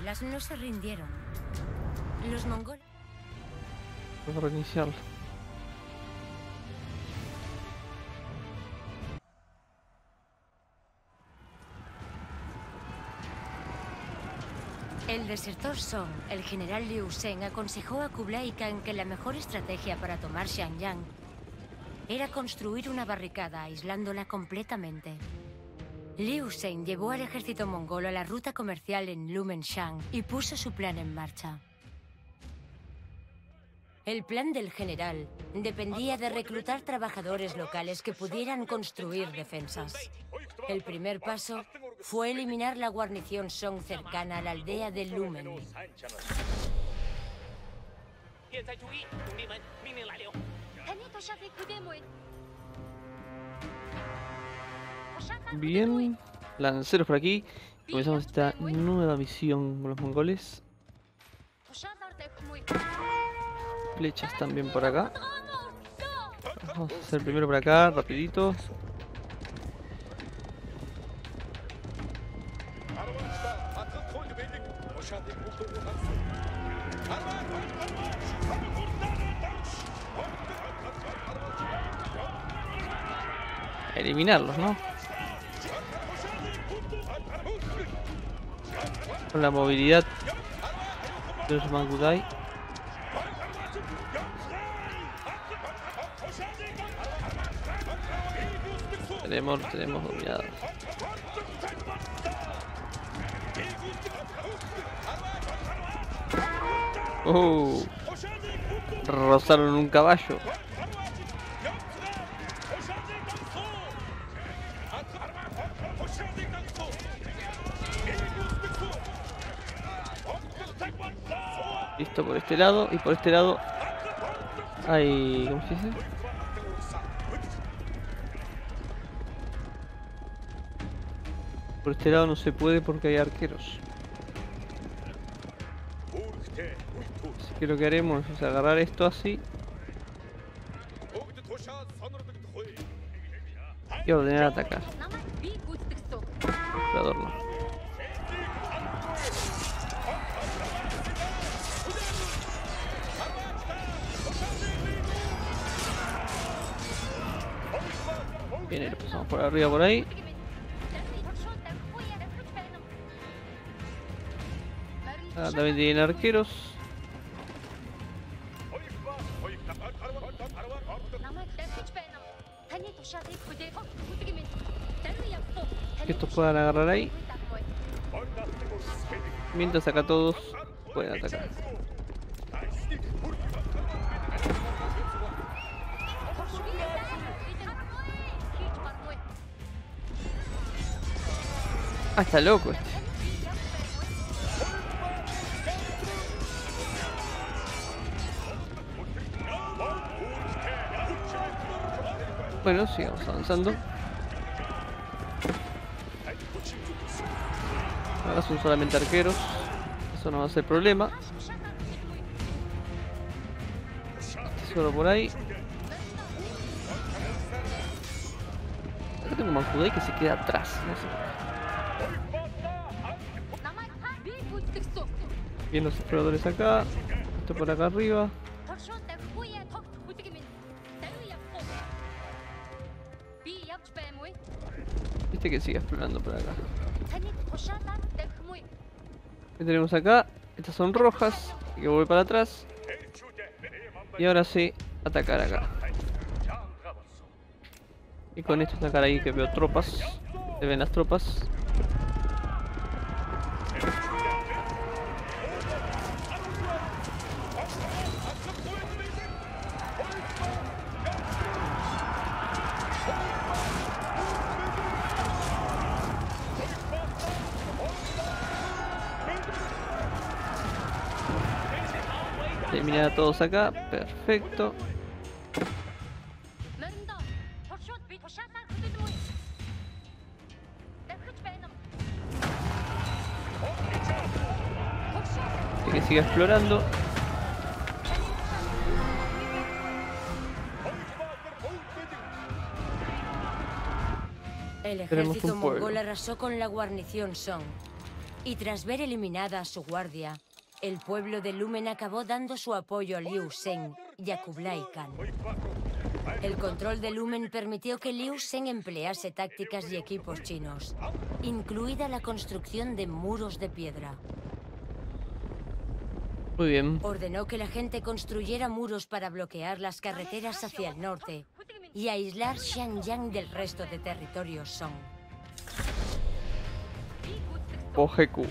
alas no se rindieron. Los mongoles... Vamos a reiniciarlo. El desertor Song, el general Liu Zhen, aconsejó a Kublai Khan que la mejor estrategia para tomar Xianyang era construir una barricada aislándola completamente. Liu Zhen llevó al ejército mongol a la ruta comercial en Lumenshan y puso su plan en marcha. El plan del general dependía de reclutar trabajadores locales que pudieran construir defensas. El primer paso fue eliminar la guarnición Song cercana a la aldea de Lumen. Bien, lanceros por aquí. Comenzamos esta nueva misión con los mongoles. Flechas también por acá. Vamos a hacer primero por acá, rapidito. Eliminarlos, ¿no? Con la movilidad de los Mangudai. Tenemos dominados. Rozaron un caballo. Listo por este lado y por este lado hay... ¿cómo se dice? Por este lado no se puede porque hay arqueros. Así que lo que haremos es agarrar esto así y ordenar atacar. El adorno. Bien, lo pasamos por arriba por ahí. Acá también tienen arqueros. Que estos puedan agarrar ahí. Mientras acá todos pueden atacar. Ah, está loco este. Bueno, sigamos avanzando. Ahora son solamente arqueros. Eso no va a ser problema. Solo por ahí. Acá tengo Mangudai que se queda atrás. No sé. Bien, los exploradores acá. Esto por acá arriba. Viste que sigue explorando por acá. ¿Qué tenemos acá? Estas son rojas. Así que voy para atrás. Y ahora sí, atacar acá. Y con esto atacar ahí que veo tropas. Se ven las tropas. Eliminar a todos acá, perfecto. Hay que siga explorando. El ejército mongol arrasó con la guarnición Song. Y tras ver eliminada a su guardia, el pueblo de Lumen acabó dando su apoyo a Liu Zheng y a Kublai Khan. El control de Lumen permitió que Liu Zheng emplease tácticas y equipos chinos, incluida la construcción de muros de piedra. Muy bien. Ordenó que la gente construyera muros para bloquear las carreteras hacia el norte y aislar Xianyang del resto de territorios Song. Goheku.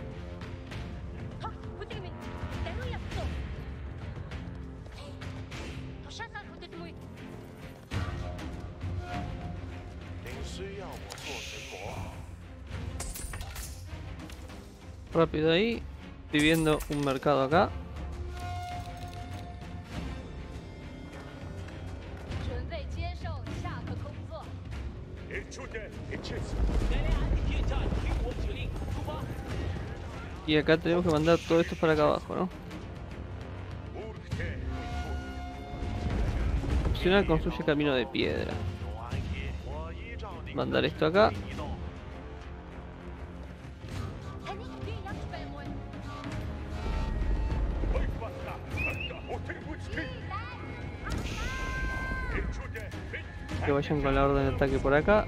Rápido ahí. Estoy viendo un mercado acá. Y acá tenemos que mandar todo esto para acá abajo, ¿no? Opcional, construye camino de piedra. Mandar esto acá. Que vayan con la orden de ataque por acá.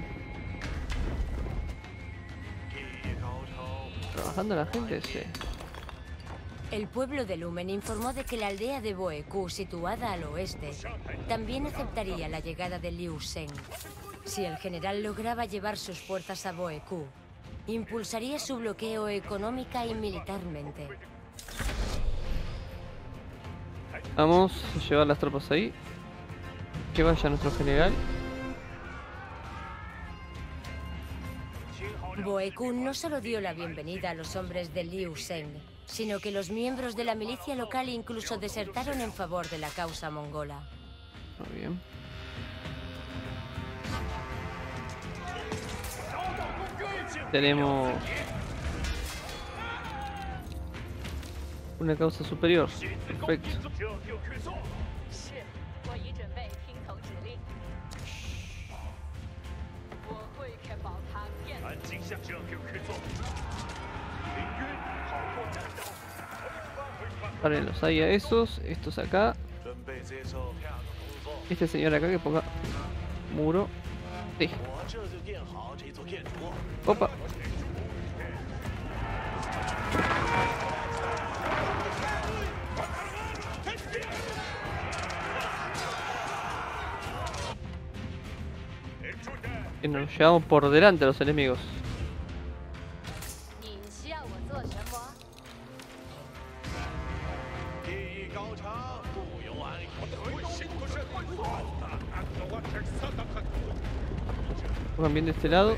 ¿Trabajando la gente? Sí. El pueblo de Lumen informó de que la aldea de Boeku, situada al oeste, también aceptaría la llegada de Liu Zheng. Si el general lograba llevar sus fuerzas a Boeku, impulsaría su bloqueo económica y militarmente. Vamos a llevar las tropas ahí. Que vaya nuestro general. Boeku no solo dio la bienvenida a los hombres de Liu Zheng, sino que los miembros de la milicia local incluso desertaron en favor de la causa mongola. Muy bien. Tenemos una causa superior. Perfecto. Párenlos ahí a esos. Estos acá. Este señor acá que ponga muro. Sí. Opa. Y nos llevamos por delante a los enemigos. Pongan bien de este lado.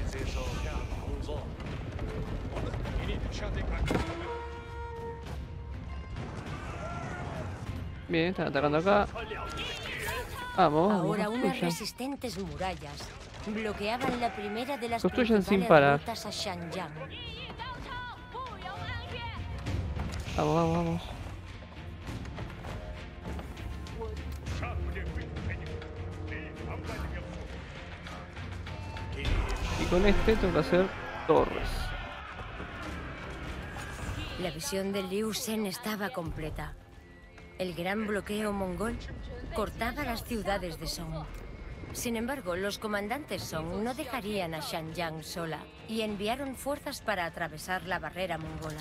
Bien, están atacando acá. Vamos, Ahora vamos, unas resistentes murallas bloqueaban la primera de las construyan sin principales parar. rutas a Xianyang. Vamos, vamos, vamos. Y con este tengo que hacer torres. La visión de Liu Zheng estaba completa. El gran bloqueo mongol cortaba las ciudades de Song. Sin embargo, los comandantes Song no dejarían a Xianyang sola y enviaron fuerzas para atravesar la barrera mongola.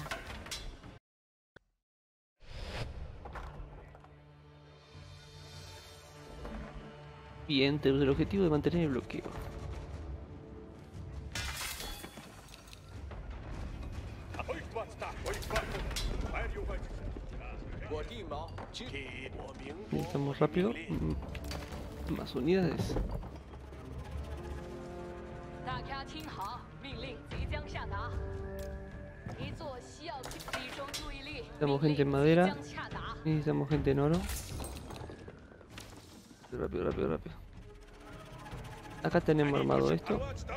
Bien, tenemos el objetivo de mantener el bloqueo. Necesitamos rápido. Más unidades. Necesitamos gente en madera. Necesitamos gente en oro. Rápido, rápido, rápido. Acá tenemos armado esto.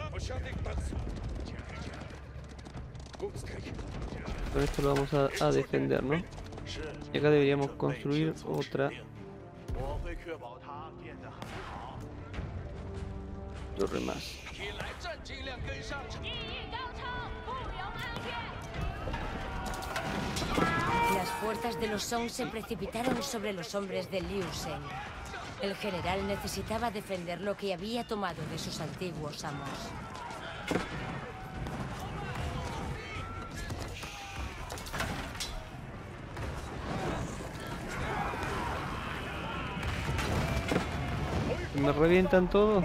Con esto lo vamos a defender, ¿no? Y acá deberíamos construir otra torre más. Las fuerzas de los Song se precipitaron sobre los hombres de Liu Shen. El general necesitaba defender lo que había tomado de sus antiguos amos. Me revientan todo.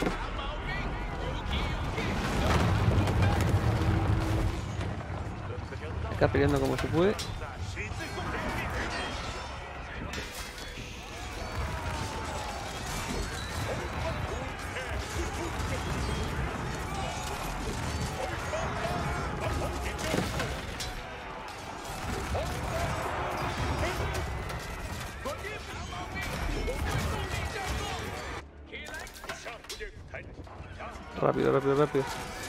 Acá peleando como se puede. Rápido, rápido, rápido.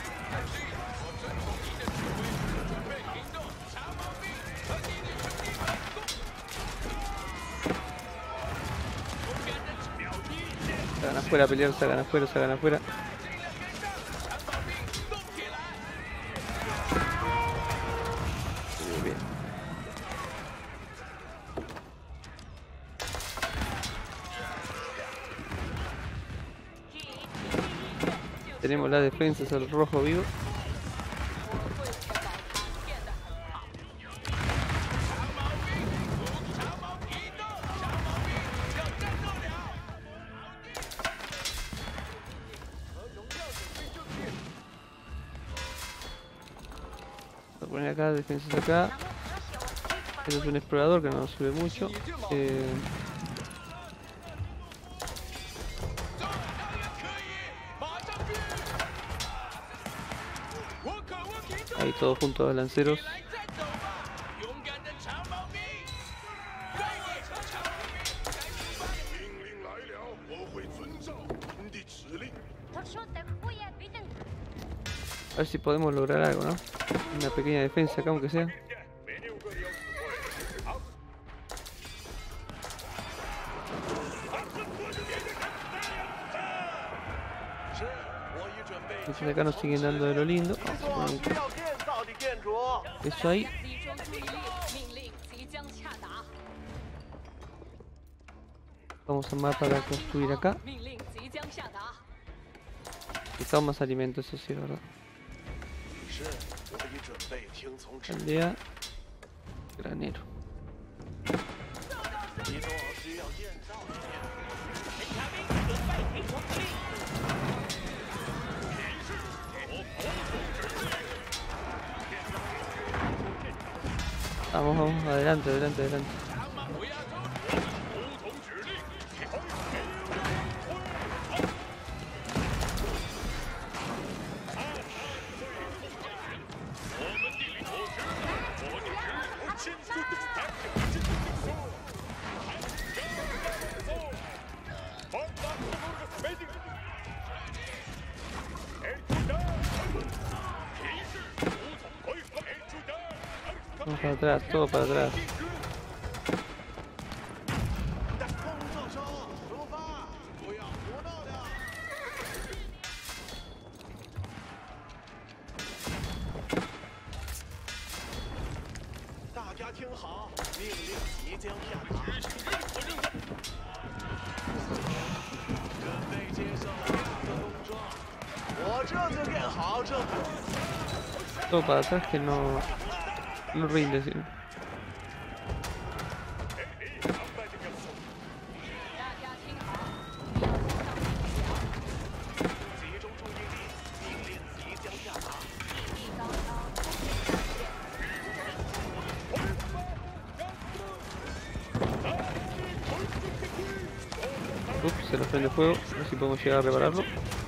Salgan afuera a pelear, salgan afuera, salgan afuera. Muy bien. Tenemos las defensas al rojo vivo. Voy a poner acá, defensas acá. Este es un explorador que no nos sirve mucho. Ahí todos juntos los lanceros. A ver si podemos lograr algo, ¿no? Una pequeña defensa acá, aunque sea. Entonces acá nos siguen dando de lo lindo. Eso ahí. Vamos a armar para construir acá. Necesitamos más alimento, eso sí, ¿verdad? Aldea. Granero. Vamos, vamos, adelante, adelante, adelante. Vamos para atrás, todo para atrás. Todo para atrás que no rinde, ¿sí? Ups, se nos prende fuego, a ver si podemos llegar a repararlo.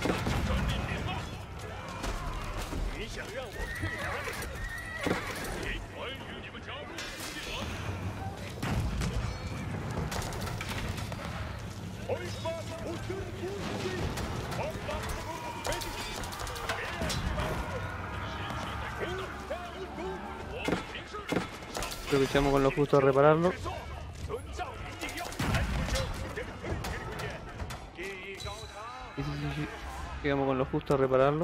Aprovechamos con lo justo a repararlo. Sí. Llegamos con lo justo a repararlo.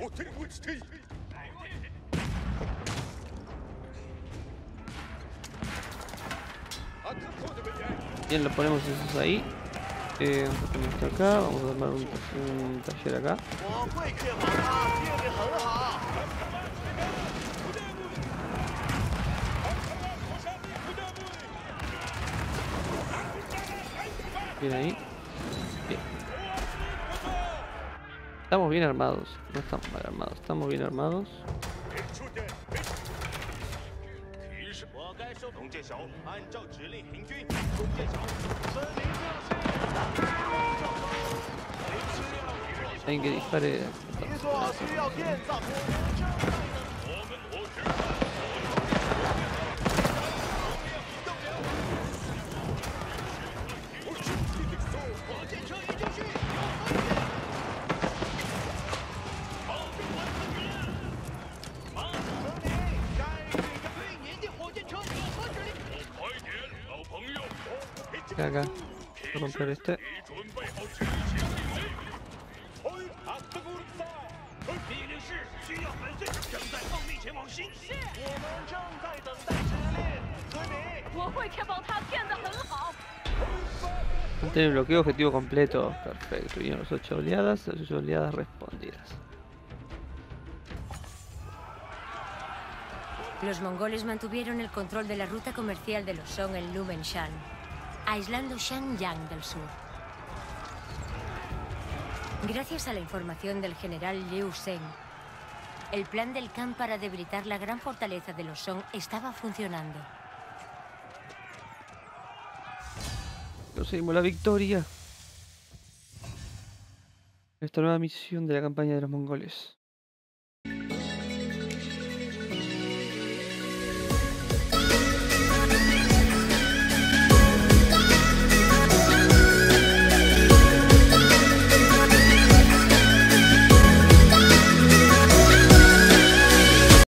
Bien, lo ponemos esos ahí. Vamos a poner esto acá. Vamos a armar un taller acá. Bien ahí. Bien. Estamos bien armados. No estamos mal armados. Estamos bien armados. Alguien que dispare. Acá. Voy a romper este. Mantener el bloqueo, objetivo completo. Perfecto. Vinieron las 8 oleadas respondidas. Los mongoles mantuvieron el control de la ruta comercial de los Song en Lumenshan, aislando Xianyang del sur. Gracias a la información del general Liu Zheng, el plan del Khan para debilitar la gran fortaleza de los Song estaba funcionando. Conseguimos la victoria. Esta nueva misión de la campaña de los mongoles.